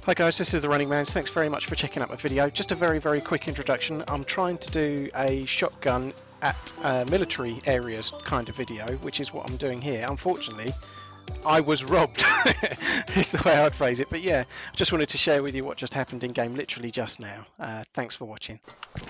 Hi guys, this is the Running Mans. Thanks very much for checking out my video. Just a very quick introduction. I'm trying to do a shotgun at military areas kind of video, which is what I'm doing here. Unfortunately, I was robbed, is the way I'd phrase it. But yeah, I just wanted to share with you what just happened in game literally just now. Thanks for watching.